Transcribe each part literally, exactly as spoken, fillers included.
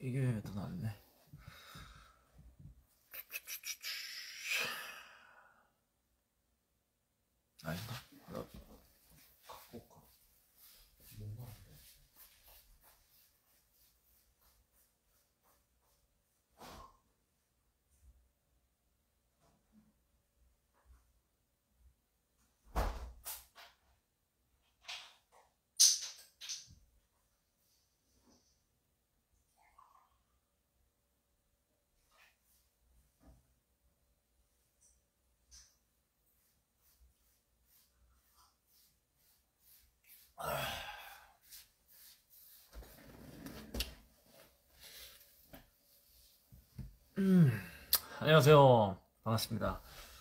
이게 더 낫네. 아닌가? 나 갖고 올까? 뭔가 안 돼. 음, 안녕하세요. 반갑습니다.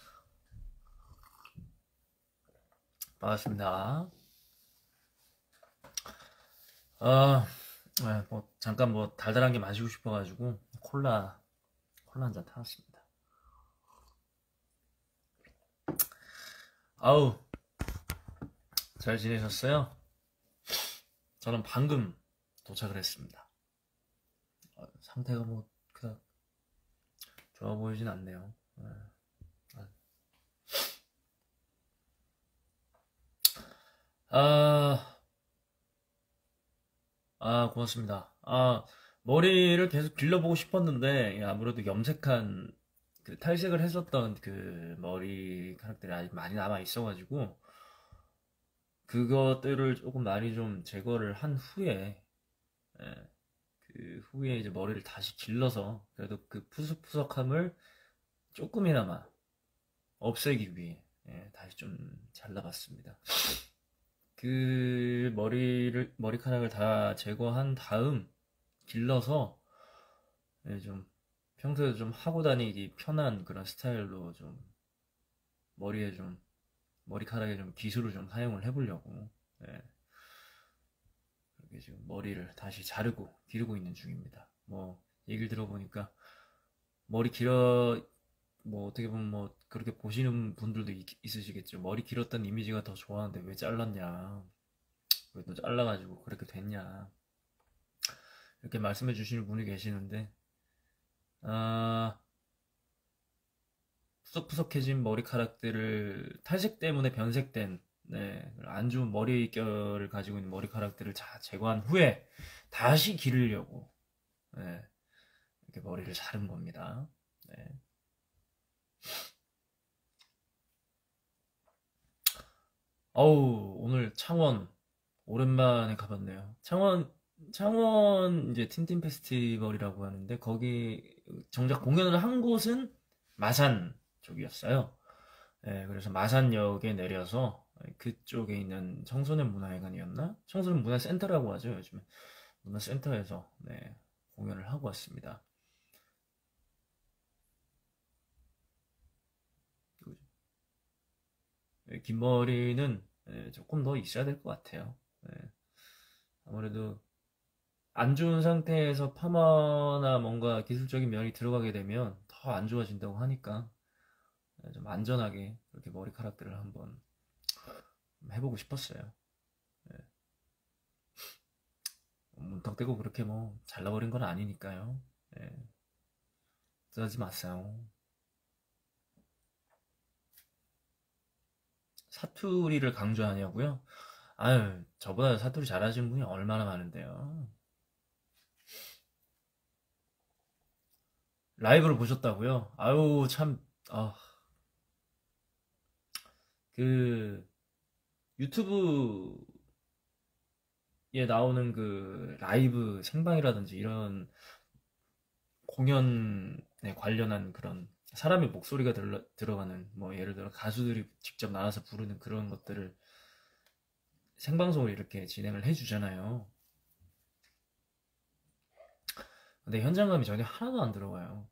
반갑습니다. 아, 네, 뭐 잠깐 뭐 달달한 게 마시고 싶어가지고 콜라 콜라 한 잔 타왔습니다. 아우, 잘 지내셨어요? 저는 방금 도착을 했습니다. 어, 상태가 뭐 그닥 좋아 보이진 않네요. 네. 아, 아, 고맙습니다. 아, 머리를 계속 길러보고 싶었는데, 예, 아무래도 염색한, 그 탈색을 했었던 그 머리카락들이 아직 많이 남아 있어가지고, 그것들을 조금 많이 좀 제거를 한 후에, 예, 그 후에 이제 머리를 다시 길러서, 그래도 그 푸석푸석함을 조금이나마 없애기 위해, 예, 다시 좀 잘라봤습니다. 그 머리를, 머리카락을 다 제거한 다음, 길러서 예, 좀 평소에 좀 하고 다니기 편한 그런 스타일로 좀 머리에 좀 머리카락에 좀 기술을 좀 사용을 해보려고 예, 그렇게 지금 머리를 다시 자르고 기르고 있는 중입니다. 뭐 얘기를 들어보니까 머리 길어 뭐 어떻게 보면 뭐 그렇게 보시는 분들도 있, 있으시겠죠. 머리 길었던 이미지가 더 좋았는데 왜 잘랐냐, 왜 또 잘라가지고 그렇게 됐냐, 이렇게 말씀해 주시는 분이 계시는데 아 푸석푸석해진 머리카락들을 탈색 때문에 변색된 네, 안 좋은 머리결을 가지고 있는 머리카락들을 다 제거한 후에 다시 기르려고 네, 이렇게 머리를 자른 겁니다. 네. 어우, 오늘 창원 오랜만에 가봤네요. 창원 창원 이제 틴틴 페스티벌이라고 하는데 거기 정작 공연을 한 곳은 마산 쪽이었어요. 예, 그래서 마산역에 내려서 그쪽에 있는 청소년 문화회관이었나? 청소년 문화센터라고 하죠, 요즘에. 문화센터에서 네, 공연을 하고 왔습니다. 예, 긴 머리는 예, 조금 더 있어야 될 것 같아요. 예, 아무래도 안 좋은 상태에서 파마나 뭔가 기술적인 면이 들어가게 되면 더 안 좋아진다고 하니까 예, 좀 안전하게 그렇게 머리카락들을 한번 해보고 싶었어요. 예, 문턱대고 그렇게 뭐 잘라버린 건 아니니까요. 예, 쓰지 마세요. 사투리를 강조하냐고요? 아유, 저보다 사투리 잘하시는 분이 얼마나 많은데요. 라이브를 보셨다고요? 아유, 참, 아, 그, 유튜브에 나오는 그 라이브 생방이라든지 이런 공연에 관련한 그런 사람의 목소리가 들러, 들어가는, 뭐, 예를 들어 가수들이 직접 나와서 부르는 그런 것들을 생방송으로 이렇게 진행을 해주잖아요. 근데 현장감이 전혀 하나도 안 들어가요.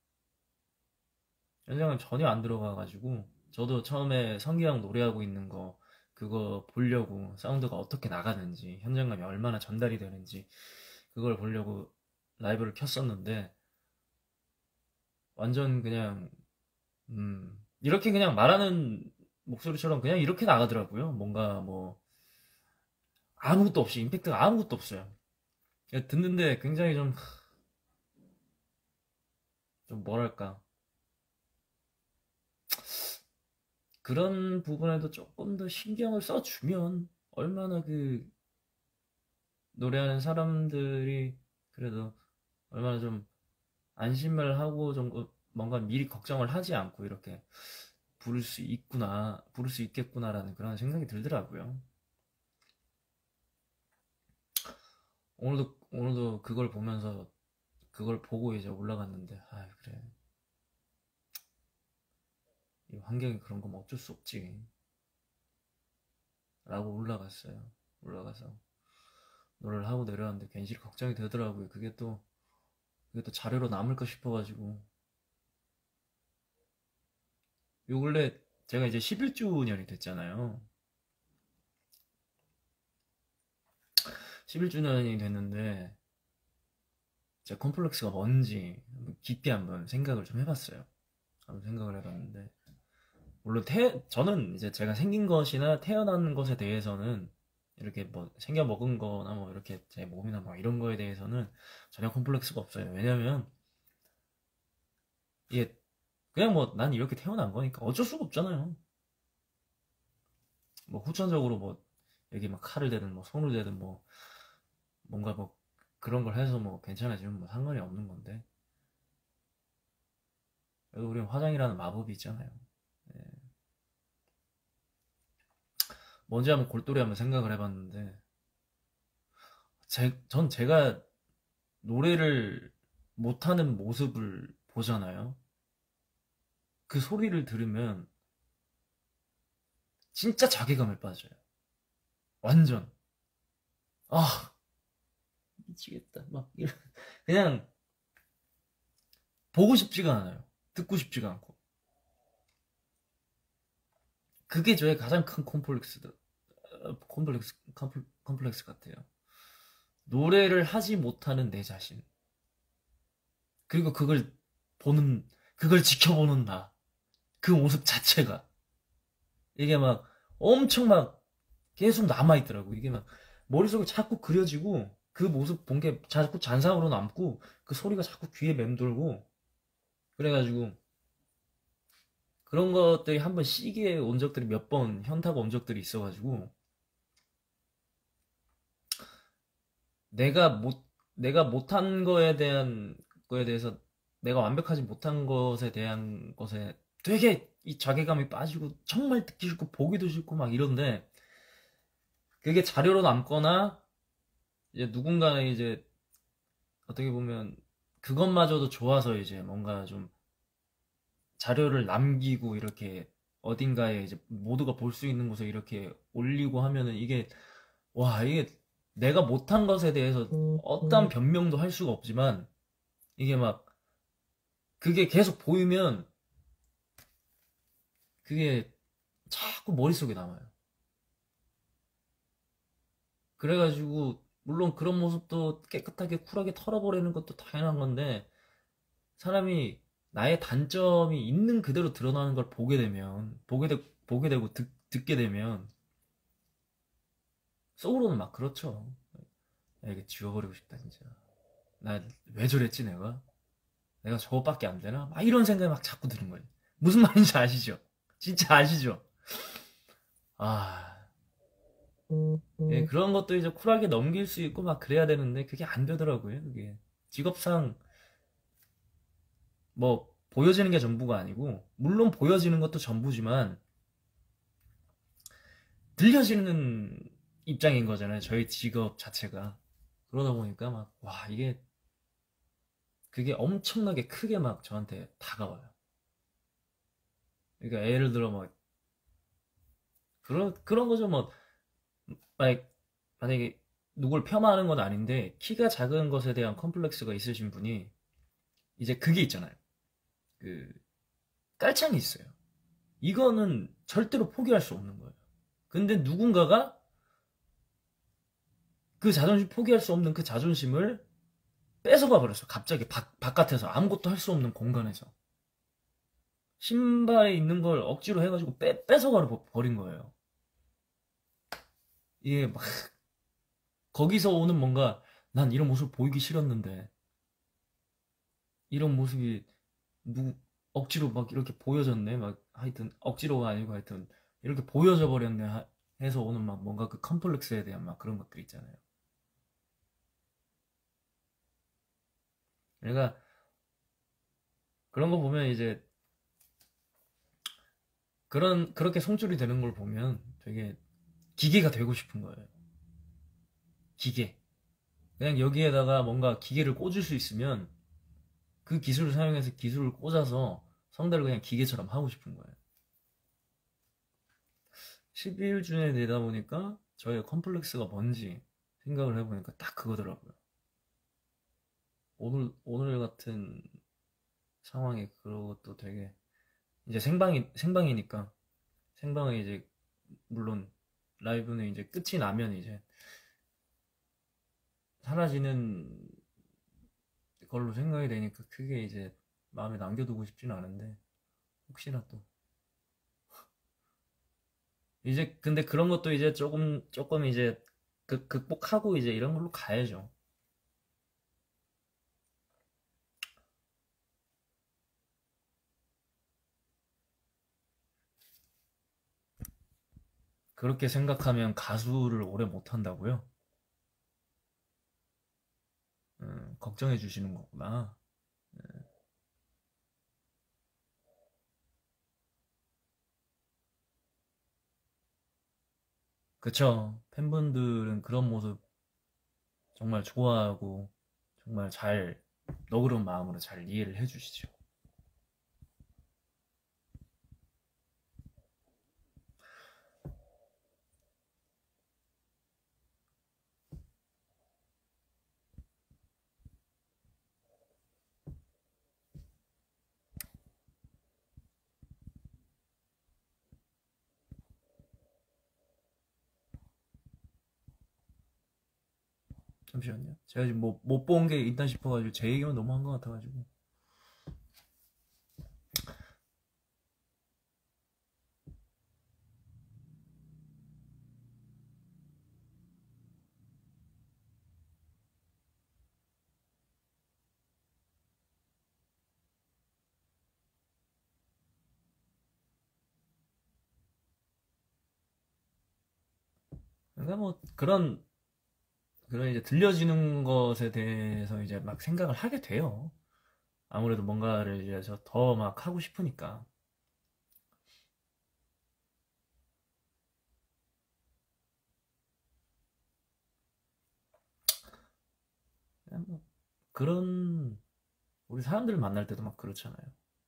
현장감 전혀 안 들어가가지고 저도 처음에 성기랑 노래하고 있는 거 그거 보려고 사운드가 어떻게 나가는지 현장감이 얼마나 전달이 되는지 그걸 보려고 라이브를 켰었는데 완전 그냥 음 이렇게 그냥 말하는 목소리처럼 그냥 이렇게 나가더라고요. 뭔가 뭐 아무것도 없이 임팩트가 아무것도 없어요. 듣는데 굉장히 좀 좀 뭐랄까 그런 부분에도 조금 더 신경을 써주면 얼마나 그 노래하는 사람들이 그래도 얼마나 좀 안심을 하고 좀 그 뭔가 미리 걱정을 하지 않고 이렇게 부를 수 있구나, 부를 수 있겠구나라는 그런 생각이 들더라고요. 오늘도 오늘도 그걸 보면서 그걸 보고 이제 올라갔는데, 아 그래, 이 환경이 그런 거면 어쩔 수 없지 라고 올라갔어요. 올라가서 노래를 하고 내려왔는데 괜시리 걱정이 되더라고요. 그게 또 그게 또 자료로 남을까 싶어가지고. 요 근래 제가 이제 십일 주년이 됐잖아요. 십일 주년이 됐는데 제 컴플렉스가 뭔지 깊게 한번 생각을 좀 해봤어요. 한번 생각을 해봤는데, 물론 태, 저는 이제 제가 생긴 것이나 태어난 것에 대해서는 이렇게 뭐 생겨 먹은 거나 뭐 이렇게 제 몸이나 뭐 이런 거에 대해서는 전혀 컴플렉스가 없어요. 왜냐면 이게 그냥 뭐 난 이렇게 태어난 거니까 어쩔 수가 없잖아요. 뭐 후천적으로 뭐 여기 막 칼을 대든 뭐 손을 대든 뭐 뭔가 뭐 그런 걸 해서 뭐 괜찮아지면 뭐 상관이 없는 건데, 그래도 우리는 화장이라는 마법이 있잖아요. 예. 뭔지 한번 골똘히 한번 생각을 해봤는데, 제, 전 제가 노래를 못하는 모습을 보잖아요. 그 소리를 들으면 진짜 자괴감에 빠져요. 완전. 아, 미치겠다. 막, 이런- 그냥 보고 싶지가 않아요. 듣고 싶지가 않고. 그게 저의 가장 큰 콤플렉스, 콤플렉스, 컴플, 콤플렉스 같아요. 노래를 하지 못하는 내 자신. 그리고 그걸 보는, 그걸 지켜보는 나. 그 모습 자체가. 이게 막 엄청 막 계속 남아있더라고. 이게 막 머릿속에 자꾸 그려지고 그 모습 본 게 자꾸 잔상으로 남고 그 소리가 자꾸 귀에 맴돌고 그래가지고 그런 것들이 한번 시기에 온 적들이 몇 번 현타가 온 적들이 있어가지고 내가 못 내가 못한 거에 대한 거에 대해서 내가 완벽하지 못한 것에 대한 것에 되게 이 자괴감이 빠지고 정말 듣기 싫고 보기도 싫고 막 이런데, 그게 자료로 남거나 이제 누군가는 이제 어떻게 보면 그것마저도 좋아서 이제 뭔가 좀 자료를 남기고 이렇게 어딘가에 이제 모두가 볼 수 있는 곳에 이렇게 올리고 하면은 이게, 와 이게 내가 못한 것에 대해서 어떠한 변명도 할 수가 없지만 이게 막 그게 계속 보이면 그게 자꾸 머릿속에 남아요. 그래가지고 물론 그런 모습도 깨끗하게 쿨하게 털어버리는 것도 당연한 건데, 사람이 나의 단점이 있는 그대로 드러나는 걸 보게 되면 보게 되, 보게 되고 듣, 듣게 되면 속으로는 막 그렇죠. 야, 이게 지워버리고 싶다 진짜. 나 왜 저랬지 내가? 내가 저것밖에 안 되나? 막 이런 생각이 막 자꾸 드는 거예요. 무슨 말인지 아시죠? 진짜 아시죠? 아, 예, 그런 것도 이제 쿨하게 넘길 수 있고 막 그래야 되는데 그게 안 되더라고요. 그게 직업상 뭐 보여지는 게 전부가 아니고, 물론 보여지는 것도 전부지만 들려지는 입장인 거잖아요. 저희 직업 자체가. 그러다 보니까 막, 와, 이게, 그게 엄청나게 크게 막 저한테 다가와요. 그러니까 예를 들어 뭐, 그런, 그런 거죠. 뭐, 만약, 만약에 누굴 폄하하는 건 아닌데, 키가 작은 것에 대한 컴플렉스가 있으신 분이, 이제 그게 있잖아요. 그, 깔창이 있어요. 이거는 절대로 포기할 수 없는 거예요. 근데 누군가가 그 자존심, 포기할 수 없는 그 자존심을 뺏어가 버렸어. 갑자기 바, 바깥에서 아무것도 할 수 없는 공간에서 신발에 있는 걸 억지로 해가지고 빼, 뺏어가 버린 거예요. 이게 막 거기서 오는 뭔가, 난 이런 모습 보이기 싫었는데 이런 모습이 누 억지로 막 이렇게 보여졌네. 막 하여튼 억지로가 아니고 하여튼 이렇게 보여져 버렸네 하- 해서 오는 막 뭔가 그 컴플렉스에 대한 막 그런 것들 있잖아요. 그러니까 그런 거 보면 이제 그런 그렇게 송출이 되는 걸 보면 되게 기계가 되고 싶은 거예요. 기계. 그냥 여기에다가 뭔가 기계를 꽂을 수 있으면 그 기술을 사용해서 기술을 꽂아서 성대를 그냥 기계처럼 하고 싶은 거예요. 십이 일 중에 되다 보니까 저의 컴플렉스가 뭔지 생각을 해보니까 딱 그거더라고요. 오늘, 오늘 같은 상황에 그것도 되게, 이제 생방이, 생방이니까, 생방에 이제, 물론, 라이브는 이제 끝이 나면 이제, 사라지는 걸로 생각이 되니까, 크게 이제, 마음에 남겨두고 싶지는 않은데, 혹시나 또. 이제, 근데 그런 것도 이제 조금, 조금 이제, 극, 극복하고 이제 이런 걸로 가야죠. 그렇게 생각하면 가수를 오래 못 한다고요? 음, 걱정해 주시는 거구나. 그쵸. 팬분들은 그런 모습 정말 좋아하고 정말 잘 너그러운 마음으로 잘 이해를 해주시죠. 잠시만요. 제가 지금 뭐 못 본 게 있다 싶어가지고 제 얘기만 너무 한 것 같아가지고. 그러니까 뭐 그런 그런 이제 들려지는 것에 대해서 이제 막 생각을 하게 돼요. 아무래도 뭔가를 이제 더 막 하고 싶으니까. 그냥 뭐 그런 우리 사람들 만날 때도 막 그렇잖아요.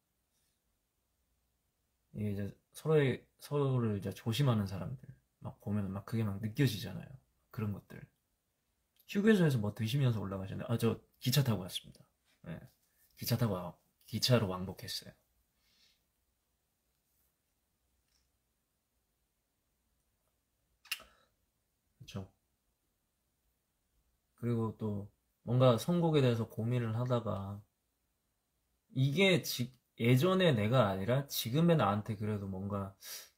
이게 이제 서로의 서로를 이제 조심하는 사람들 막 보면 막 그게 막 느껴지잖아요. 그런 것들. 휴게소에서 뭐 드시면서 올라가셨나요? 아, 저 기차 타고 왔습니다. 네. 기차 타고 와, 기차로 왕복했어요. 그렇죠. 그리고 또 뭔가 선곡에 대해서 고민을 하다가 이게 지, 예전의 내가 아니라 지금의 나한테 그래도 뭔가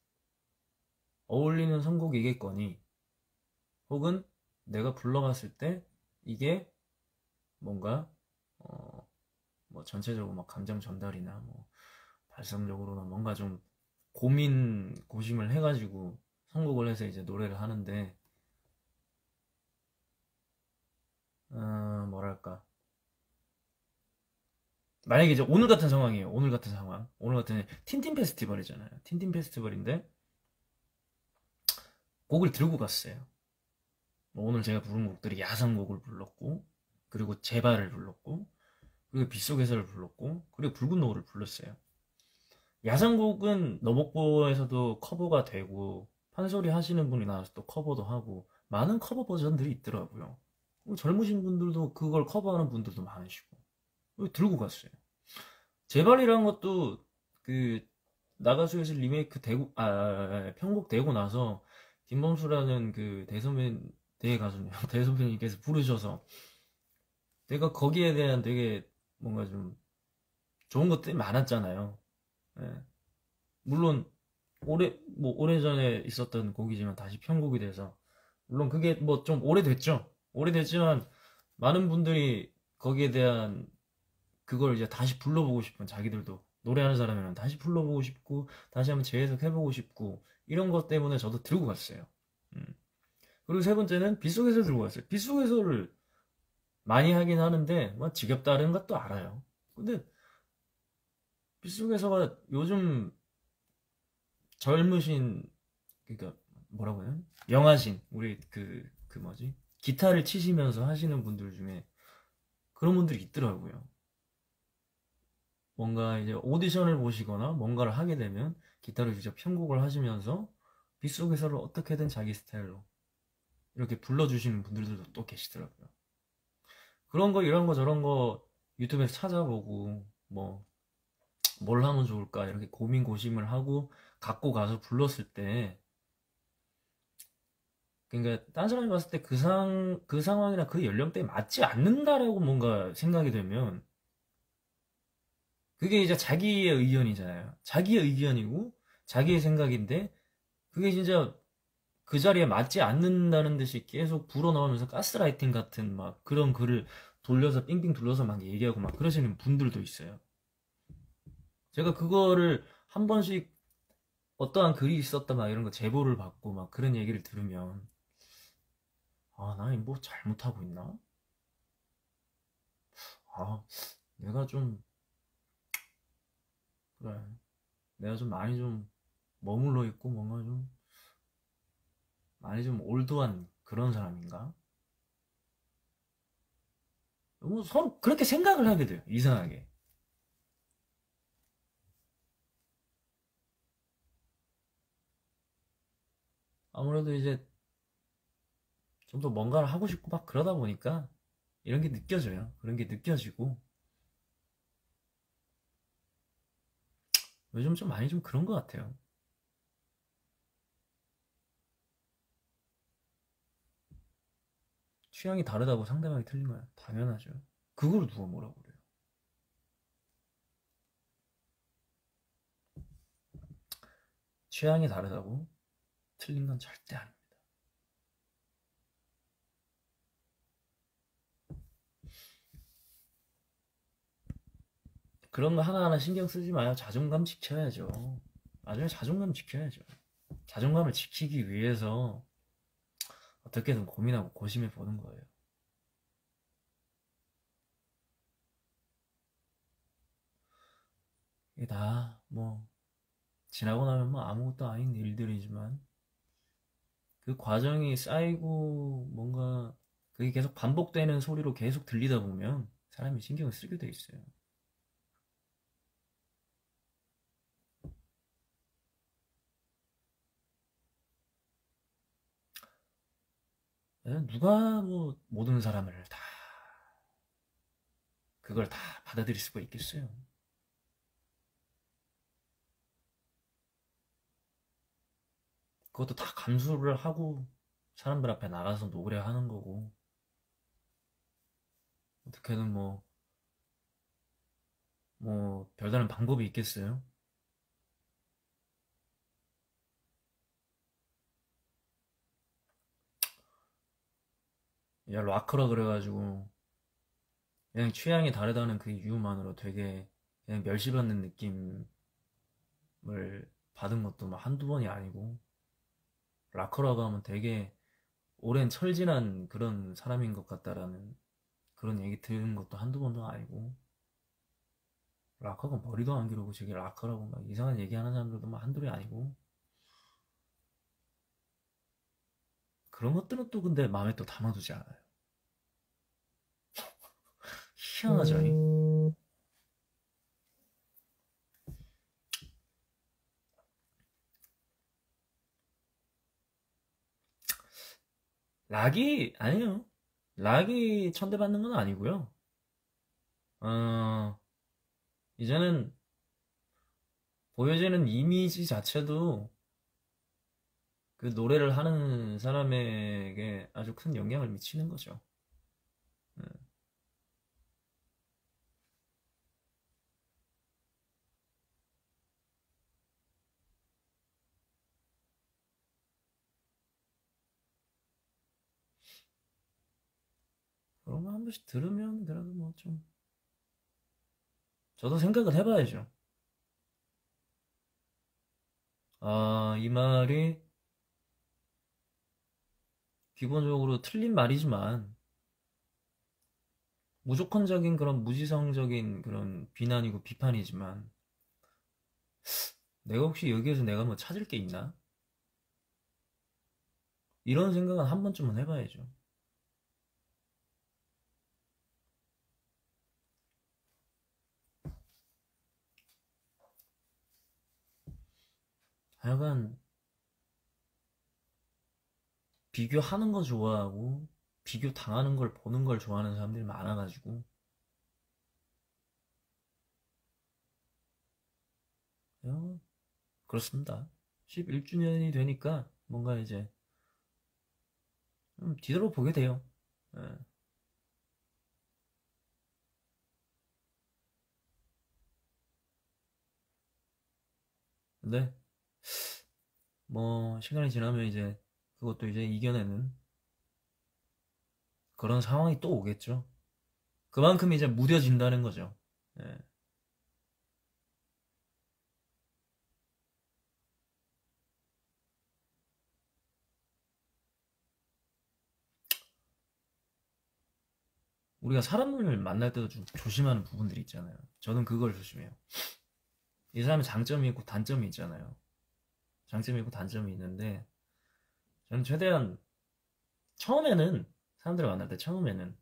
어울리는 선곡이겠거니 혹은 내가 불러봤을 때 이게 뭔가 어, 뭐 전체적으로 막 감정 전달이나 뭐 발성적으로나 뭔가 좀 고민 고심을 해가지고 선곡을 해서 이제 노래를 하는데 어, 뭐랄까 만약에 이제 오늘 같은 상황이에요. 오늘 같은 상황. 오늘 같은 틴틴 페스티벌이잖아요. 틴틴 페스티벌인데 곡을 들고 갔어요. 뭐 오늘 제가 부른 곡들이 야성곡을 불렀고 그리고 제발을 불렀고 그리고 빗속에서를 불렀고 그리고 붉은 노을을 불렀어요. 야성곡은 너목보에서도 커버가 되고 판소리 하시는 분이 나와서 또 커버도 하고 많은 커버 버전들이 있더라고요. 젊으신 분들도 그걸 커버하는 분들도 많으시고 들고 갔어요. 제발이라는 것도 그 나가수에서 리메이크 되고 아, 아, 아, 아, 편곡되고 나서 김범수라는 그 대선배 대가수님 대선배님께서 부르셔서 내가 거기에 대한 되게 뭔가 좀 좋은 것들이 많았잖아요. 예. 물론 오래 뭐 오래전에 있었던 곡이지만 다시 편곡이 돼서 물론 그게 뭐 좀 오래됐죠. 오래됐지만 많은 분들이 거기에 대한 그걸 이제 다시 불러보고 싶은, 자기들도 노래하는 사람이면 다시 불러보고 싶고 다시 한번 재해석해보고 싶고 이런 것 때문에 저도 들고 갔어요. 음. 그리고 세 번째는 빗속에서 들고 갔어요. 빗속에서를 많이 하긴 하는데 뭐 지겹다는 것도 알아요. 근데 빗속에서가 요즘 젊으신, 그러니까 뭐라고 해요? 영하신 우리 그 그 뭐지? 기타를 치시면서 하시는 분들 중에 그런 분들이 있더라고요. 뭔가 이제 오디션을 보시거나 뭔가를 하게 되면 기타를 직접 편곡을 하시면서 빗속에서를 어떻게든 자기 스타일로 이렇게 불러주시는 분들도 또 계시더라고요. 그런 거 이런 거 저런 거 유튜브에서 찾아보고 뭐 뭘 하면 좋을까 이렇게 고민 고심을 하고 갖고 가서 불렀을 때, 그러니까 딴 사람이 봤을 때 그 상, 그 상황이나 그 연령대에 맞지 않는다라고 뭔가 생각이 되면 그게 이제 자기의 의견이잖아요. 자기의 의견이고 자기의 생각인데 그게 진짜 그 자리에 맞지 않는다는 듯이 계속 불어나오면서 가스라이팅 같은 막 그런 글을 돌려서 삥삥 둘러서 막 얘기하고 막 그러시는 분들도 있어요. 제가 그거를 한 번씩 어떠한 글이 있었다 막 이런 거 제보를 받고 막 그런 얘기를 들으면, 아, 나 뭐 잘못하고 있나? 아, 내가 좀, 그래. 내가 좀 많이 좀 머물러 있고 뭔가 좀 많이 좀 올드한 그런 사람인가? 뭐 서로 그렇게 생각을 하게 돼요. 이상하게. 아무래도 이제 좀 더 뭔가를 하고 싶고 막 그러다 보니까 이런 게 느껴져요. 그런 게 느껴지고 요즘 좀 많이 좀 그런 것 같아요. 취향이 다르다고 상대방이 틀린 거야. 당연하죠. 그걸 누가 뭐라고 그래요. 취향이 다르다고 틀린 건 절대 아닙니다. 그런 거 하나하나 신경 쓰지 마요. 자존감 지켜야죠. 나중에 자존감 지켜야죠. 자존감을 지키기 위해서 어떻게든 고민하고 고심해 보는 거예요. 이게 다 뭐 지나고 나면 뭐 아무것도 아닌 일들이지만 그 과정이 쌓이고 뭔가 그게 계속 반복되는 소리로 계속 들리다 보면 사람이 신경을 쓰게 돼 있어요. 누가 뭐 모든 사람을 다 그걸 다 받아들일 수가 있겠어요. 그것도 다 감수를 하고 사람들 앞에 나가서 노래하는 거고, 어떻게든 뭐, 뭐, 별다른 방법이 있겠어요? 야, 락커라 그래가지고, 그냥 취향이 다르다는 그 이유만으로 되게 그냥 멸시받는 느낌을 받은 것도 막 한두 번이 아니고, 락커라고 하면 되게 오랜 철진한 그런 사람인 것 같다라는 그런 얘기 들은 것도 한두 번도 아니고, 락커가 머리도 안 기르고 저게 락커라고 막 이상한 얘기하는 사람들도 막 한둘이 아니고, 그런 것들은 또 근데 마음에 또 담아두지 않아요. 희한하죠. 이? 락이 아니에요. 락이 천대받는 건 아니고요. 어, 이제는 보여지는 이미지 자체도 그 노래를 하는 사람에게 아주 큰 영향을 미치는 거죠. 네. 그런 거 한 번씩 들으면 그래도 뭐 좀 저도 생각을 해봐야죠. 아, 이 말이 기본적으로 틀린 말이지만 무조건적인 그런 무지성적인 그런 비난이고 비판이지만 내가 혹시 여기에서 내가 뭐 찾을 게 있나? 이런 생각은 한 번쯤은 해봐야죠. 하여간 비교하는 거 좋아하고 비교 당하는 걸 보는 걸 좋아하는 사람들이 많아가지고 어, 그렇습니다. 십일 주년이 되니까 뭔가 이제 좀 뒤돌아보게 돼요. 예. 근데 뭐 시간이 지나면 이제 그것도 이제 이겨내는 그런 상황이 또 오겠죠. 그만큼 이제 무뎌진다는 거죠. 예. 우리가 사람을 만날 때도 좀 조심하는 부분들이 있잖아요. 저는 그걸 조심해요. 이 사람의 장점이 있고 단점이 있잖아요. 장점이 있고 단점이 있는데 저는 최대한 처음에는 사람들을 만날 때 처음에는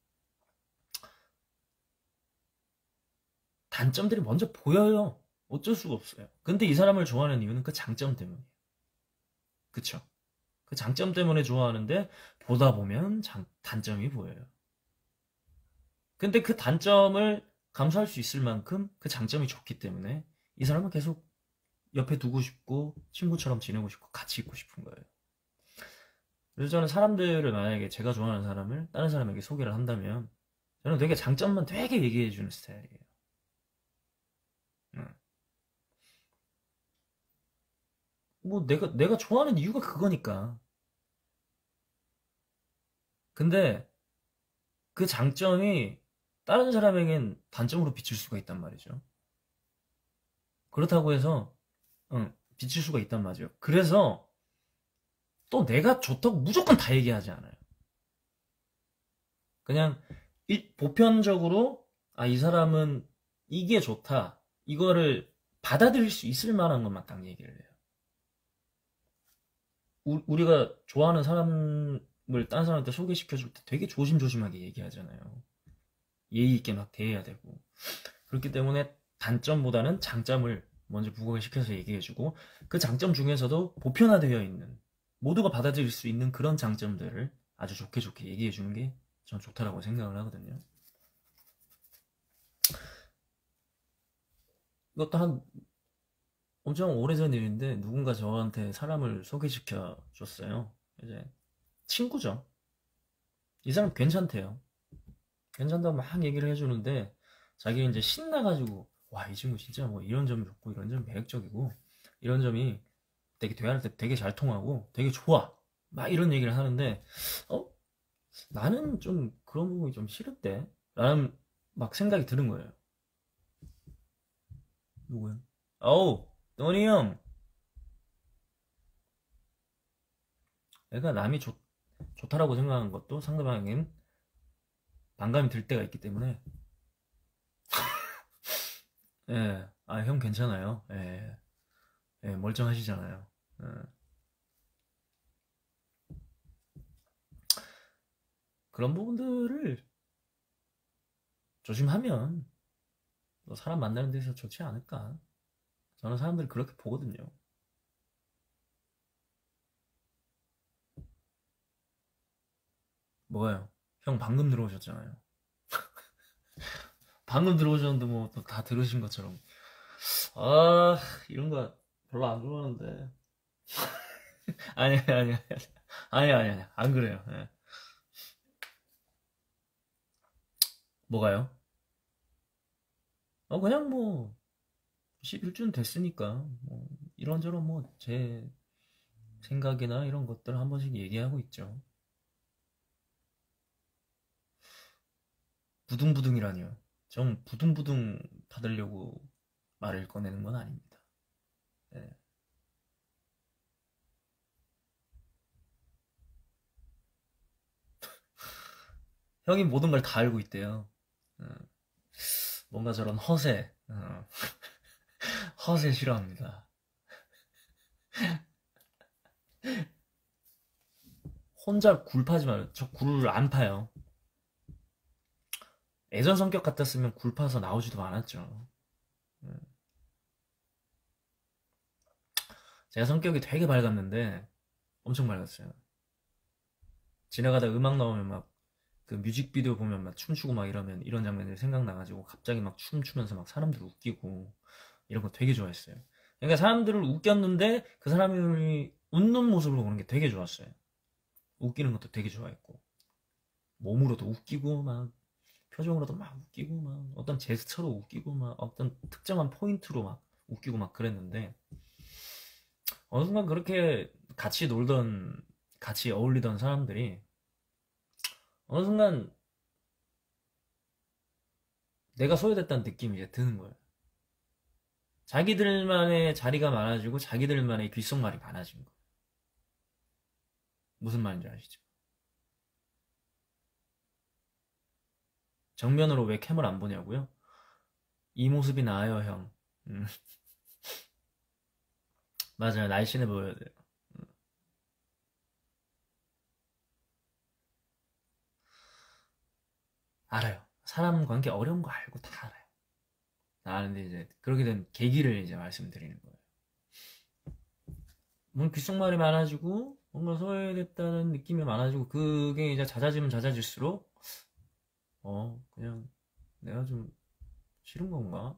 단점들이 먼저 보여요. 어쩔 수가 없어요. 근데 이 사람을 좋아하는 이유는 그 장점 때문이에요. 그쵸? 그 장점 때문에 좋아하는데 보다 보면 장, 단점이 보여요. 근데 그 단점을 감수할 수 있을 만큼 그 장점이 좋기 때문에 이 사람은 계속 옆에 두고 싶고 친구처럼 지내고 싶고 같이 있고 싶은 거예요. 그래서 저는 사람들을 만약에 제가 좋아하는 사람을 다른 사람에게 소개를 한다면 저는 되게 장점만 되게 얘기해 주는 스타일이에요. 응. 뭐 내가 내가 좋아하는 이유가 그거니까. 근데 그 장점이 다른 사람에겐 단점으로 비칠 수가 있단 말이죠. 그렇다고 해서 응, 비칠 수가 있단 말이죠. 그래서 또 내가 좋다고 무조건 다 얘기하지 않아요. 그냥 일- 보편적으로 아, 이 사람은 이게 좋다. 이거를 받아들일 수 있을 만한 것만 딱 얘기를 해요. 우, 우리가 좋아하는 사람을 다른 사람한테 소개시켜 줄 때 되게 조심조심하게 얘기하잖아요. 예의 있게 막 대해야 되고. 그렇기 때문에 단점보다는 장점을 먼저 부각시켜서 얘기해주고 그 장점 중에서도 보편화되어 있는 모두가 받아들일 수 있는 그런 장점들을 아주 좋게 좋게 얘기해주는 게 전 좋다라고 생각을 하거든요. 이것도 한 엄청 오래전 일인데 누군가 저한테 사람을 소개시켜 줬어요. 이제 친구죠. 이 사람 괜찮대요. 괜찮다고 막 얘기를 해주는데 자기 이제 신나가지고 와, 이 친구 진짜 뭐 이런 점이 좋고 이런 점이 매력적이고 이런 점이 되게 대화할 때 되게 잘 통하고 되게 좋아 막 이런 얘기를 하는데 어 나는 좀 그런 부분이 좀 싫은데 라는 막 생각이 드는 거예요. 누구야? 어우, 노니 형. 내가 남이 좋, 좋다라고 생각하는 것도 상대방에겐 반감이 들 때가 있기 때문에 예, 아, 형 괜찮아요. 예, 예, 멀쩡하시잖아요. 예. 그런 부분들을 조심하면 또 사람 만나는 데서 좋지 않을까. 저는 사람들 그렇게 보거든요. 뭐가요? 형 방금 들어오셨잖아요. 방금 들어오셨는데 뭐 또 다 들으신 것처럼. 아, 이런 거 별로 안 좋아하는데. 아니, 아니, 아니, 아니, 아니, 아니, 안 그래요. 예. 뭐가요? 어, 그냥 뭐, 십일 주는 됐으니까, 뭐, 이런저런 뭐, 제 생각이나 이런 것들 한 번씩 얘기하고 있죠. 부둥부둥이라니요. 좀 부둥부둥 받으려고 말을 꺼내는 건 아닙니다. 네. 형이 모든 걸 다 알고 있대요. 어, 뭔가 저런 허세, 어, 허세 싫어합니다. 혼자 굴 파지 마요. 저 굴을 안 파요. 예전 성격 같았으면 굴 파서 나오지도 않았죠. 음. 제가 성격이 되게 밝았는데 엄청 밝았어요. 지나가다 음악 나오면 막 그 뮤직비디오 보면 막 춤추고 막 이러면 이런 장면들이 생각나가지고 갑자기 막 춤추면서 막 사람들 웃기고 이런 거 되게 좋아했어요. 그러니까 사람들을 웃겼는데 그 사람이 웃는 모습을 보는 게 되게 좋았어요. 웃기는 것도 되게 좋아했고 몸으로도 웃기고 막 표정으로도 막 웃기고 막 어떤 제스처로 웃기고 막 어떤 특정한 포인트로 막 웃기고 막 그랬는데 어느 순간 그렇게 같이 놀던 같이 어울리던 사람들이 어느 순간 내가 소외됐다는 느낌이 이제 드는 거예요. 자기들만의 자리가 많아지고 자기들만의 귓속말이 많아진 거예요. 무슨 말인지 아시죠? 정면으로 왜 캠을 안 보냐고요? 이 모습이 나아요, 형. 음, 맞아요. 날씬해 보여야 돼요. 음, 알아요. 사람 관계 어려운 거 알고 다 알아요. 다 아는데 이제 그렇게 된 계기를 이제 말씀드리는 거예요. 뭔 귓속말이 많아지고 뭔가 소외됐다는 느낌이 많아지고 그게 이제 잦아지면 잦아질수록 어 그냥 내가 좀 싫은 건가?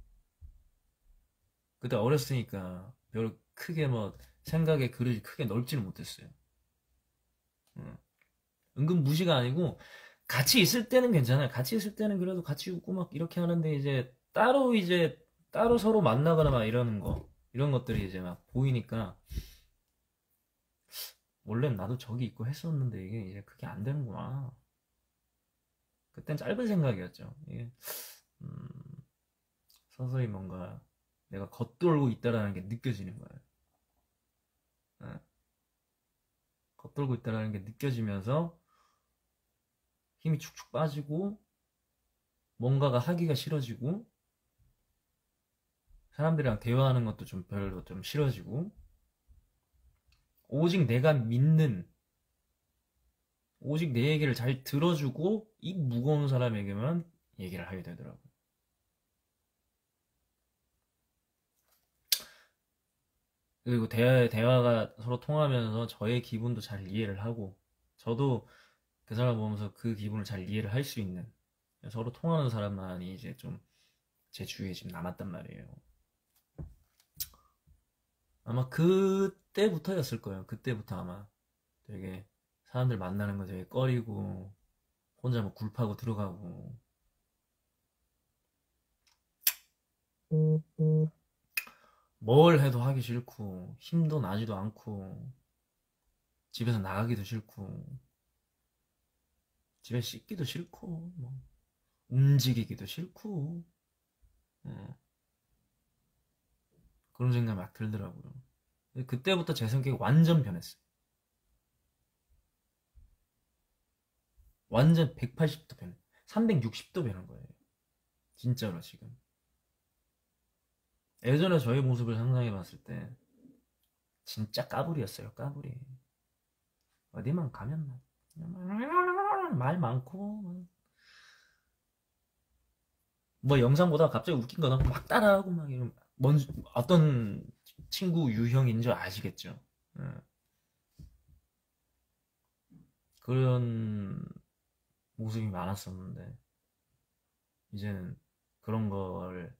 그때 어렸으니까 별 크게 뭐 생각의 그릇이 크게 넓지는 못했어요. 음. 은근 무시가 아니고 같이 있을 때는 괜찮아요. 같이 있을 때는 그래도 같이 웃고 막 이렇게 하는데 이제 따로 이제 따로 서로 만나거나 막 이러는 거 이런 것들이 이제 막 보이니까 원래는 나도 저기 있고 했었는데 이게 이제 그게 안 되는구나. 그땐 짧은 생각이었죠. 이게 음, 서서히 뭔가 내가 겉돌고 있다라는 게 느껴지는 거예요. 예, 겉돌고 있다라는 게 느껴지면서 힘이 축축 빠지고 뭔가가 하기가 싫어지고 사람들이랑 대화하는 것도 좀 별로 좀 싫어지고 오직 내가 믿는 오직 내 얘기를 잘 들어주고 이 무거운 사람에게만 얘기를 하게 되더라고요. 그리고 대, 대화가 서로 통하면서 저의 기분도 잘 이해를 하고 저도 그 사람 보면서 그 기분을 잘 이해를 할 수 있는 서로 통하는 사람만이 이제 좀 제 주위에 지금 남았단 말이에요. 아마 그때부터였을 거예요. 그때부터 아마 되게 사람들 만나는 거 되게 꺼리고 혼자 뭐 굴파고 들어가고 뭘 해도 하기 싫고 힘도 나지도 않고 집에서 나가기도 싫고 집에 씻기도 싫고 뭐 움직이기도 싫고 어, 그런 생각이 막 들더라고요. 그때부터 제 성격이 완전 변했어요. 완전 백팔십 도 변해. 삼백육십 도 변한 거예요. 진짜로 지금. 예전에 저의 모습을 상상해 봤을 때 진짜 까불이었어요. 까불이. 어디만 가면 말 많고 뭐 영상 보다가 갑자기 웃긴 거나 막 따라하고 막 이런 뭔 어떤 친구 유형인 줄 아시겠죠? 예. 그런 모습이 많았었는데 이제는 그런 걸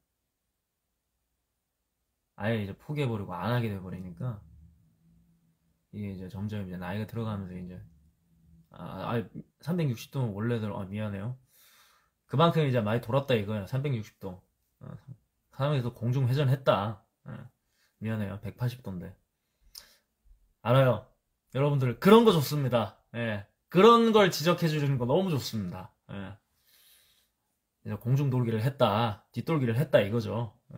아예 이제 포기해버리고 안 하게 돼버리니까 이게 이제 점점 이제 나이가 들어가면서 이제 아, 아 삼백육십 도는 원래대로 아 미안해요. 그만큼 이제 많이 돌았다 이거야. 삼백육십 도. 어, 사람에서 공중 회전했다. 어, 미안해요. 백팔십 도인데. 알아요. 여러분들 그런 거 좋습니다. 예. 그런 걸 지적해 주시는 거 너무 좋습니다. 예. 공중 돌기를 했다, 뒷돌기를 했다 이거죠. 예.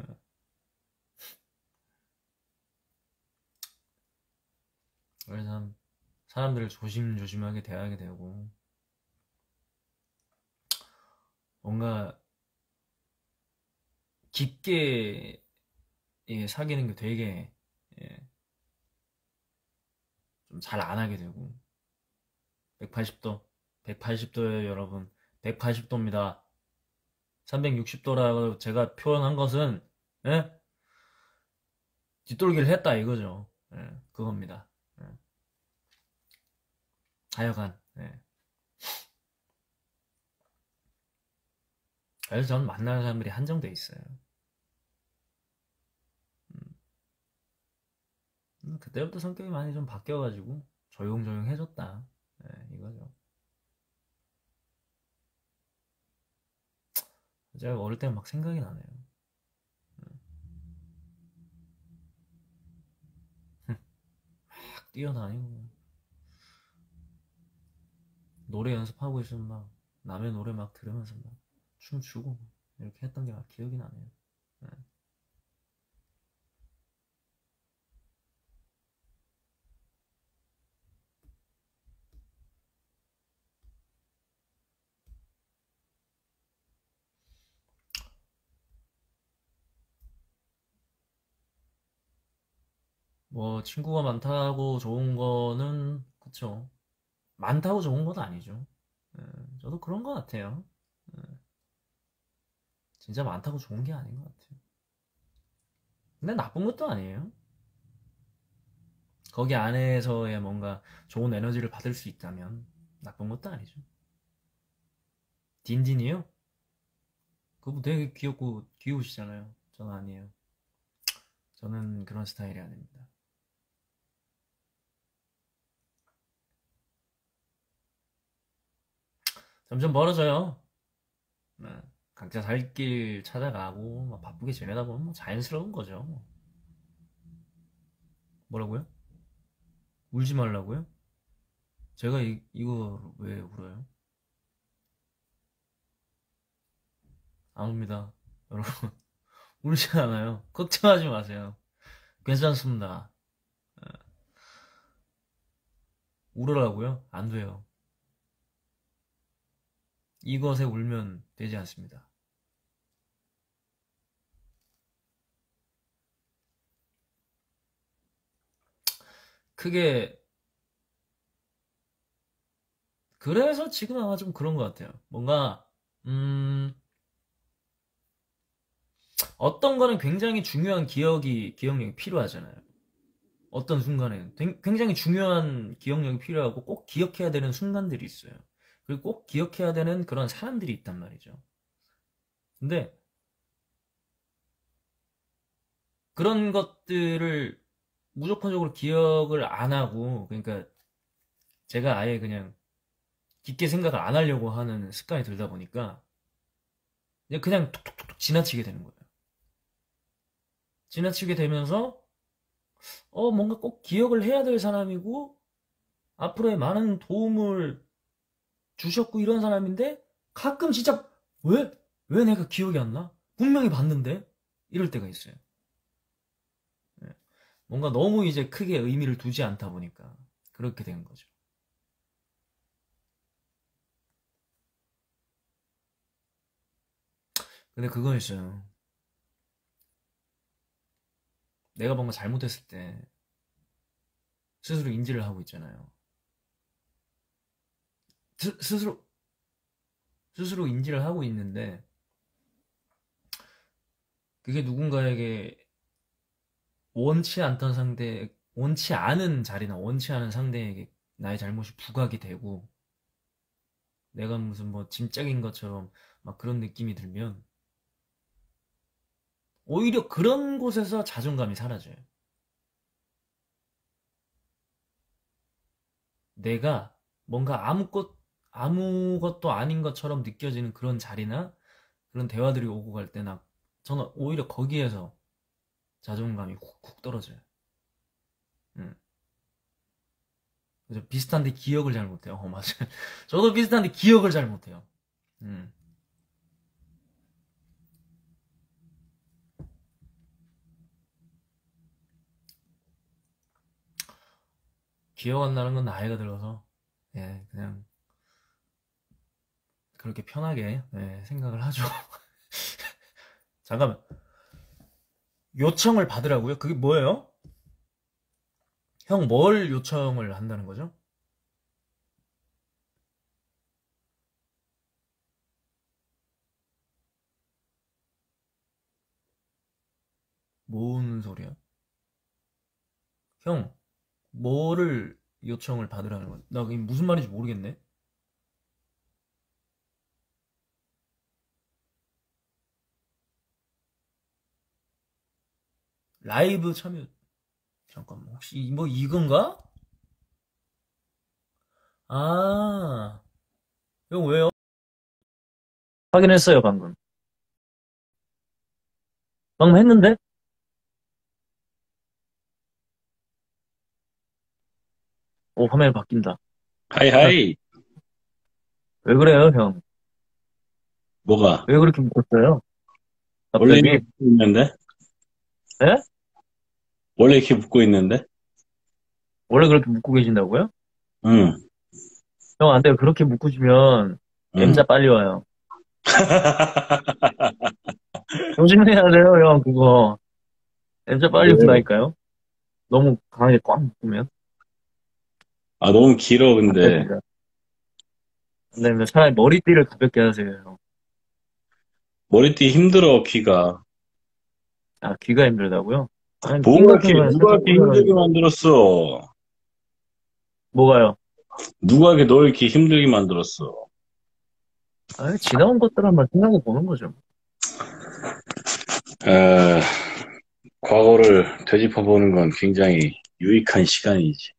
그래서 사람들을 조심조심하게 대하게 되고, 뭔가 깊게 예, 사귀는 게 되게 예, 좀 잘 안 하게 되고. 백팔십 도, 백팔십 도예요 여러분. 백팔십 도입니다. 삼백육십 도라고 제가 표현한 것은 예? 뒷돌기를 했다 이거죠. 예, 그겁니다. 예. 하여간 예. 그래서 저는 만나는 사람들이 한정돼 있어요. 음, 그때부터 성격이 많이 좀 바뀌어가지고 조용조용해졌다. 예, 이거죠. 제가 어릴 때 막 생각이 나네요. 막 뛰어다니고 노래 연습하고 있으면 막 남의 노래 막 들으면서 막 춤추고 이렇게 했던 게 막 기억이 나네요. 예. 뭐 친구가 많다고 좋은 거는 그쵸. 많다고 좋은 건 아니죠. 예, 저도 그런 것 같아요. 예, 진짜 많다고 좋은 게 아닌 것 같아요. 근데 나쁜 것도 아니에요. 거기 안에서의 뭔가 좋은 에너지를 받을 수 있다면 나쁜 것도 아니죠. 딘딘이요? 그분 되게 귀엽고 귀여우시잖아요. 저는 아니에요. 저는 그런 스타일이 아닙니다. 점점 멀어져요. 네. 각자 살 길 찾아가고 막 바쁘게 지내다 보면 뭐 자연스러운 거죠. 뭐라고요? 울지 말라고요? 제가 이, 이거 왜 울어요? 안 웁니다. 여러분, 울지 않아요. 걱정하지 마세요. 괜찮습니다. 울으라고요? 안 돼요. 이것에 울면 되지 않습니다. 크게, 그래서 지금 아마 좀 그런 것 같아요. 뭔가, 음, 어떤 거는 굉장히 중요한 기억이, 기억력이 필요하잖아요. 어떤 순간에 굉장히 중요한 기억력이 필요하고 꼭 기억해야 되는 순간들이 있어요. 그리고 꼭 기억해야 되는 그런 사람들이 있단 말이죠. 근데 그런 것들을 무조건적으로 기억을 안 하고, 그러니까 제가 아예 그냥 깊게 생각을 안 하려고 하는 습관이 들다 보니까 그냥 그냥 툭툭툭 지나치게 되는 거예요. 지나치게 되면서 어 뭔가 꼭 기억을 해야 될 사람이고 앞으로의 많은 도움을 주셨고 이런 사람인데 가끔 진짜 왜? 왜 내가 기억이 안 나? 분명히 봤는데? 이럴 때가 있어요. 예. 뭔가 너무 이제 크게 의미를 두지 않다 보니까 그렇게 된 거죠. 근데 그거 있어요. 내가 뭔가 잘못했을 때 스스로 인지를 하고 있잖아요. 스, 스스로 스스로 인지를 하고 있는데 그게 누군가에게 원치 않던 상대, 원치 않은 자리나 원치 않은 상대에게 나의 잘못이 부각이 되고 내가 무슨 뭐 짐짝인 것처럼 막 그런 느낌이 들면 오히려 그런 곳에서 자존감이 사라져요. 내가 뭔가 아무것, 아무것도 아닌 것처럼 느껴지는 그런 자리나 그런 대화들이 오고 갈 때나 저는 오히려 거기에서 자존감이 훅훅 떨어져요. 음. 그래서 비슷한데 기억을 잘 못해요. 어, 맞아요. 저도 비슷한데 기억을 잘 못해요. 음. 기억 안 나는 건 나이가 들어서, 예, 그냥 그렇게 편하게, 예, 생각을 하죠. 잠깐만. 요청을 받으라고요? 그게 뭐예요? 형, 뭘 요청을 한다는 거죠? 뭔 소리야? 형, 뭐를 요청을 받으라는 거야? 나 그게 무슨 말인지 모르겠네? 라이브 참여, 잠깐만, 혹시 뭐 이건가? 아, 형 왜요? 확인했어요, 방금. 방금 했는데? 오, 화면이 바뀐다. 하이하이. 왜 그래요, 형? 뭐가? 왜 그렇게 묶었어요? 원래 이렇게 갑자기? 묶고 있는데? 예? 원래 이렇게 묶고 있는데? 원래 그렇게 묶고 계신다고요? 응, 형, 안 돼요. 그렇게 묶으시면 응. M자 빨리 와요. 조심해야 돼요, 형, 그거. M자 빨리 왜? 온다니까요? 너무 강하게 꽉 묶으면. 아, 너무 길어, 안 근데. 됩니다. 안 됩니다. 차라리 머리띠를 가볍게 하세요, 형. 머리띠 힘들어, 귀가. 아, 귀가 힘들다고요? 아니, 핀 뭐가 같은 이렇게, 거는 누가 살짝 이렇게 힘들게 꽂아가지고. 만들었어? 뭐가요? 누가 이렇게 널 이렇게 힘들게 만들었어? 아, 지나온 것들 한번 생각해 보는 거죠. 아, 과거를 되짚어보는 건 굉장히 유익한 시간이지.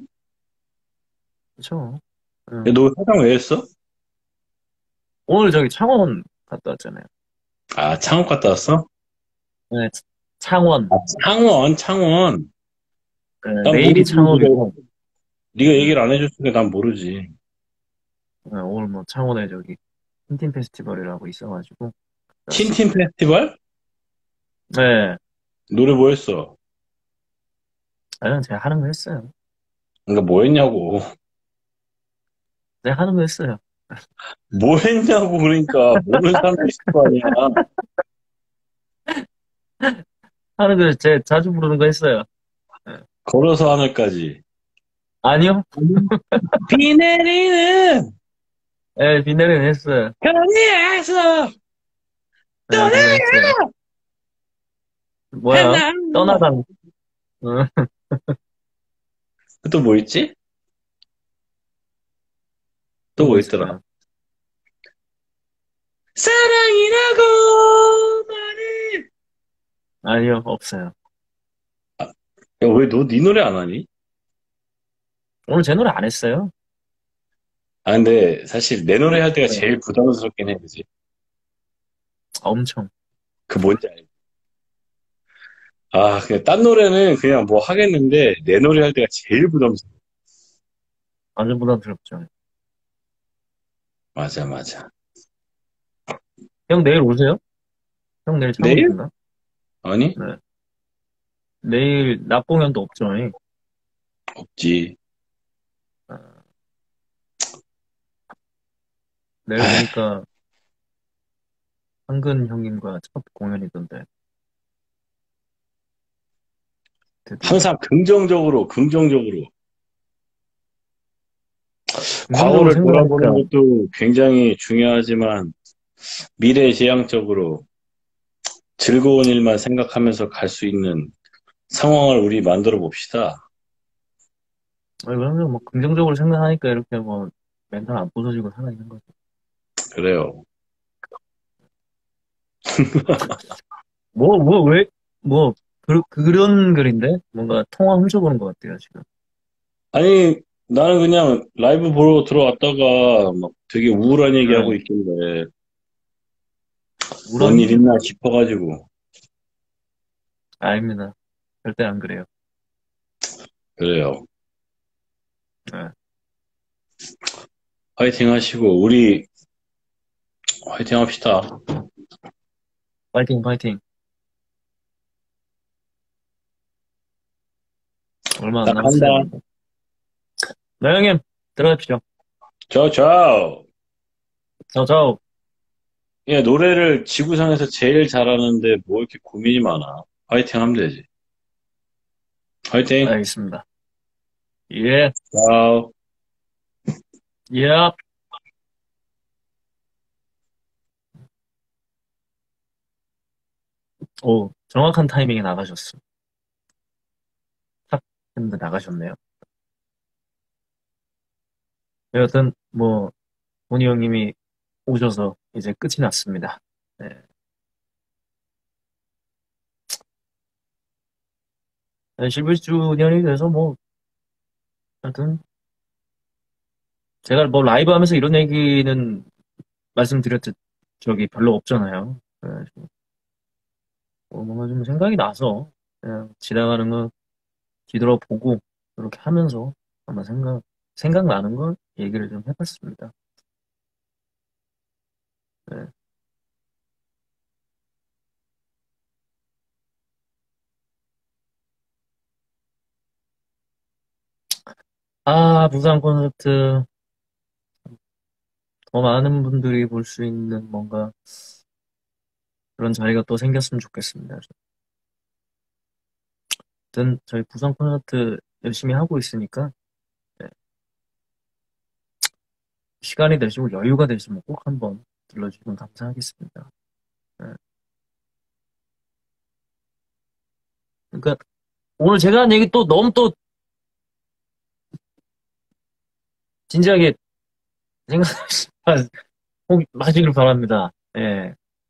그쵸? 야, 응. 너 화장 왜 했어? 오늘 저기 창원 갔다 왔잖아요. 아, 창업 갔다 왔어? 네, 창원. 아, 창원, 창원. 네, 난 내일이 모르지. 네가, 창업이고, 네가 음, 얘기를 안 해줬으니까 난 모르지. 네, 오늘 뭐 창원에 저기 틴틴 페스티벌이라고 있어가지고 틴틴 갔습니다. 페스티벌? 네, 노래 뭐 했어? 아, 제가 하는 거 했어요. 그러니까 뭐 했냐고. 제가 하는 거 했어요. 뭐 했냐고, 그러니까. 모르는 사람도 있을 거 아니야. 하는 거, 제 자주 부르는 거 했어요. 네. 걸어서 하늘까지. 아니요? 비 내리는 예, 비 내리는 했어요. 거리에서 네, 그거 했어요. 뭐야? 떠나나. 떠나간, 응, 또 뭐 있지? 또 또 뭐 뭐 있더라? 있을까요? 사랑이라고 말해. 아니요, 없어요. 야, 왜 너 네 노래 안 하니? 오늘 제 노래 안 했어요? 아, 근데 사실 내 노래 할 때가 네. 제일 부담스럽긴 해, 그지? 엄청. 그 뭔지 알지? 아, 그냥 딴 노래는 그냥 뭐 하겠는데 내 노래 할 때가 제일 부담스러워. 완전 부담스럽죠. 맞아, 맞아. 형 내일 오세요? 형 내일 창원 내일? 오신다? 아니? 네. 내일 낮 공연도 없죠. 잉? 없지. 아, 내일 아, 보니까 한근 형님과 첫 공연이던데, 드디어. 항상 긍정적으로, 긍정적으로. 긍정적으로 과거를 돌아보는 생각하니까, 것도 굉장히 중요하지만 미래지향적으로 즐거운 일만 생각하면서 갈 수 있는 상황을 우리 만들어 봅시다. 아니, 그러면 뭐 긍정적으로 생각하니까 이렇게 뭐 멘탈 안 부서지고 살아있는 거죠. 그래요. 뭐, 뭐, 왜, 뭐, 그, 그런 글인데? 뭔가 통화 훔쳐보는 것 같아요, 지금. 아니, 나는 그냥 라이브 보러 들어왔다가 막 되게 우울한 얘기하고 네. 있길래 뭔 일 우런이죠. 있나 싶어가지고. 아닙니다. 절대 안 그래요. 그래요. 네. 화이팅 하시고, 우리 화이팅 합시다. 파이팅, 파이팅. 얼마 안 나 간다. 남았어요, 근데. 네, 형님, 들어가십시오. 저, 저, 저, 저, 예, 노래를 지구상에서 제일 잘하는데 뭐 이렇게 고민이 많아. 화이팅 하면 되지. 화이팅! 알겠습니다. 예, 와우. 예. 오, 정확한 타이밍에 나가셨어. 탁 했는데 나가셨네요. 여하튼, 뭐, 본희 형님이 오셔서 이제 끝이 났습니다. 네. 십일 주년이 돼서 뭐, 하여튼, 제가 뭐 라이브 하면서 이런 얘기는 말씀드렸듯, 저기 별로 없잖아요. 그래가지고, 뭐 뭔가 좀 생각이 나서, 그냥 지나가는 거 뒤돌아보고, 이렇게 하면서, 아마 생각, 생각나는 걸 얘기를 좀 해봤습니다. 네. 아, 부산 콘서트. 더 많은 분들이 볼 수 있는 뭔가 그런 자리가 또 생겼으면 좋겠습니다. 아무튼 저희 부산 콘서트 열심히 하고 있으니까 네, 시간이 되시고 여유가 되시면 꼭 한번 들러주시면 감사하겠습니다. 네. 그러니까 오늘 제가 한 얘기 또 너무 또 진지하게 생각하시면 꼭 마시길 바랍니다. 예.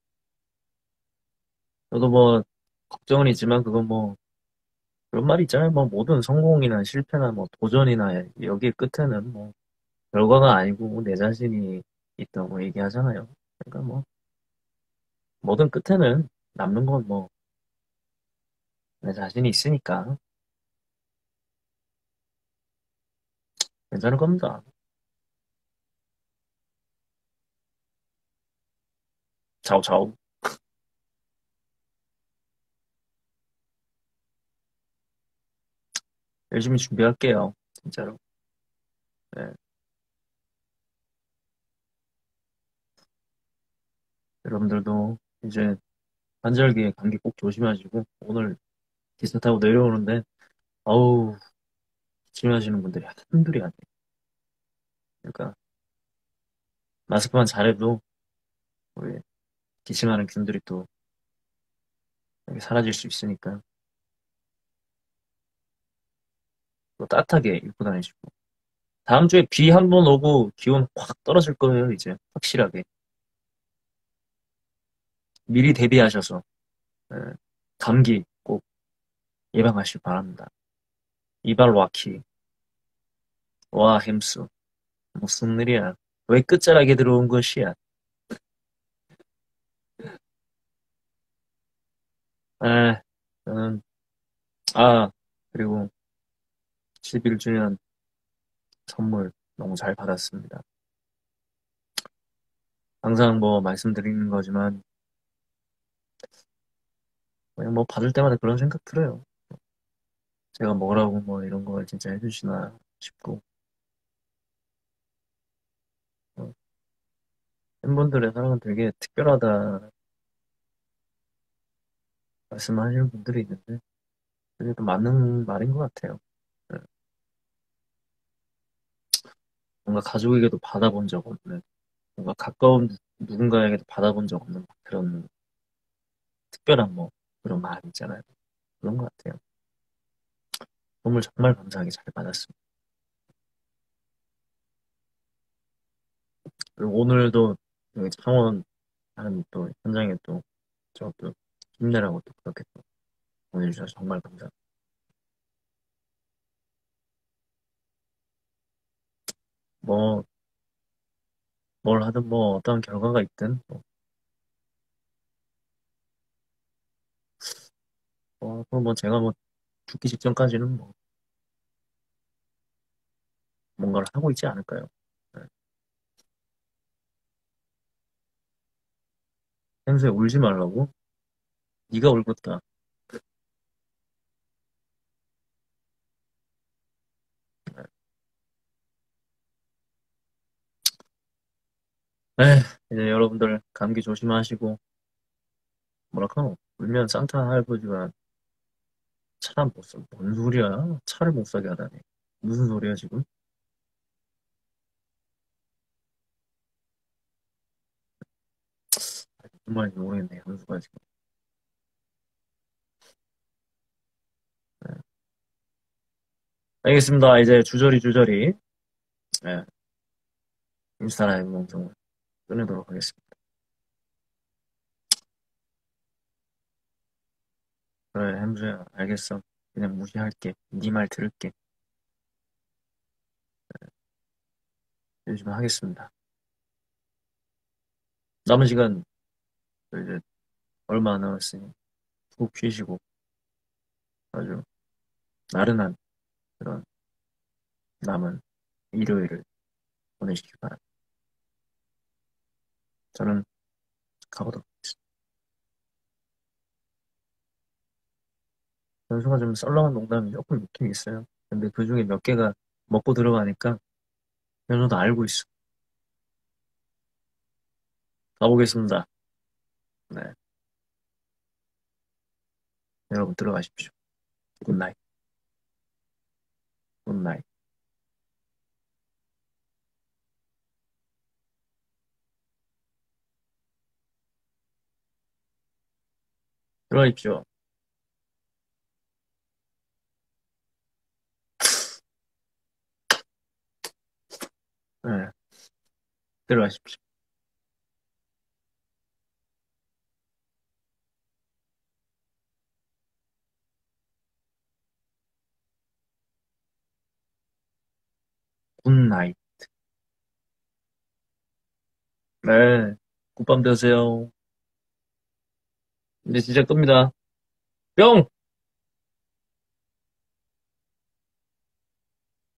저도 뭐 걱정은 있지만 그건 뭐 그런 말 있잖아요. 뭐 모든 성공이나 실패나 뭐 도전이나 여기 끝에는 뭐 결과가 아니고 내 자신이 있다고 얘기하잖아요. 그러니까 뭐 뭐든 끝에는 남는 건 뭐 내 자신이 있으니까 괜찮을 겁니다. 차오차오. 열심히 준비할게요. 진짜로. 네. 여러분들도 이제 환절기에 감기 꼭 조심하시고 오늘 기차 타고 내려오는데 어우 기침하시는 분들이 한둘이 아니에요. 그러니까 마스크만 잘해도 우리 기침하는 균들이 또 여기 사라질 수 있으니까 또 따뜻하게 입고 다니시고 다음 주에 비 한 번 오고 기온 확 떨어질 거예요, 이제. 확실하게. 미리 대비하셔서, 예, 감기 꼭 예방하시기 바랍니다. 이발와키, 와, 햄스. 무슨 일이야. 왜 끝자락에 들어온 것이야. 아, 저는, 아, 그리고 십일 주년 선물 너무 잘 받았습니다. 항상 뭐 말씀드리는 거지만, 그냥 뭐 받을 때마다 그런 생각 들어요. 제가 뭐라고 뭐 이런 걸 진짜 해주시나 싶고, 어, 팬분들의 사랑은 되게 특별하다 말씀하시는 분들이 있는데, 그게 또 맞는 말인 것 같아요. 네. 뭔가 가족에게도 받아본 적 없는, 뭔가 가까운 누군가에게도 받아본 적 없는 그런 특별한 뭐 그런 말 있잖아요. 그런 것 같아요. 선물 정말 감사하게 잘 받았습니다. 그리고 오늘도 여기 창원 하는 또 현장에 또 저또 힘내라고 또 그렇게 또 보내주셔서 정말 감사합니다. 뭐, 뭘 하든 뭐 어떤 결과가 있든 뭐, 뭐, 그건 뭐 제가 뭐 죽기 직전까지는 뭐 뭔가를 하고 있지 않을까요? 네. 평소에 울지 말라고? 네가 울겠다. 에, 이제 여러분들 감기 조심하시고, 뭐랄까, 울면 산타 할아버지가 차 못 사, 뭔 소리야? 차를 못 사게 하다니. 무슨 소리야, 지금? 무슨 말인지 모르겠네, 현수가 지금. 네. 알겠습니다. 이제 주저리 주저리, 네, 인스타 라이브 방송을 끝내도록 하겠습니다. 그래, 현수야, 알겠어. 그냥 무시할게. 네 말 들을게. 열심히 하겠습니다. 남은 시간, 이제 얼마 안 남았으니, 푹 쉬시고, 아주 나른한 그런 남은 일요일을 보내시기 바랍니다. 저는 가보도록 하겠습니다. 현수가 좀 썰렁한 농담이 조금 있긴 있어요. 근데 그 중에 몇 개가 먹고 들어가니까 현수도 알고 있어. 가보겠습니다. 네, 여러분 들어가십시오. 굿나잇, 굿나잇. 들어가십시오. 네, 들어가십시오. 굿나잇. 네, 굿밤 되세요. 이제 진짜 끕니다. 뿅!